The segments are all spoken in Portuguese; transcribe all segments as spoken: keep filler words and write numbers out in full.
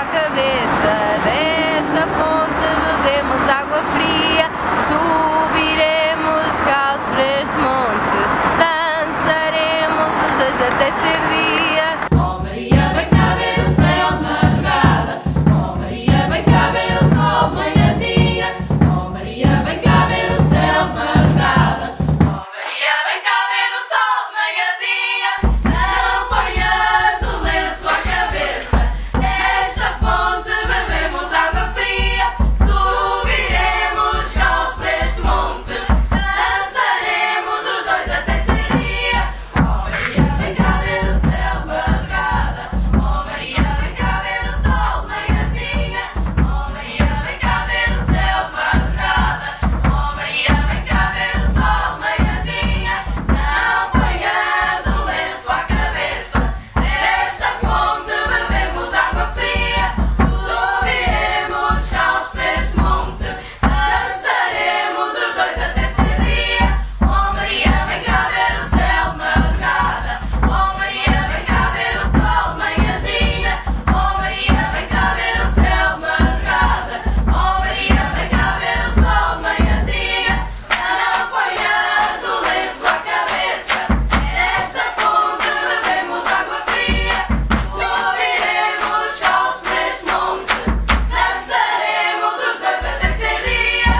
à cabeça, desta fonte bebemos água fria, subiremos caos por este monte, dançaremos os dois até ser dia. Oh Maria, vem cá ver o céu de madrugada. Oh Maria, vem cá ver o sol de manhãzinha. Oh Maria, vem cá ver o céu de madrugada. Oh Maria, vem cá ver o sol de manhãzinha. Não ponhas o lenço à cabeça, nesta fonte bebemos água fria, subiremos caos por este monte, dançaremos os dois até ser dia. Oh Maria, vem cá ver o céu de madrugada. Oh Maria, vem cá ver o sol de manhãzinha. Oh Maria, vem cá ver o céu de madrugada. Oh Maria, vem cá ver o sol de manhãzinha. Não ponhas o lenço à cabeça, nesta fonte bebemos água fria, subiremos caos por este monte, dançaremos os dois até ser dia. Oh Maria, vem cá ver o céu de madrugada. Oh Maria, vem cá ver o sol de manhãzinha. Oh Maria, vem cá ver o céu de madrugada. Oh Maria, vem cá ver o sol de manhãzinha. Não ponhas o lenço à cabeça, nesta fonte bebemos água fria, subiremos caos por este monte, dançaremos os dois até ser dia.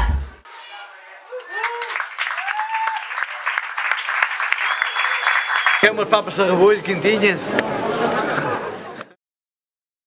Quer umas papas de sarrabulho quentinhas?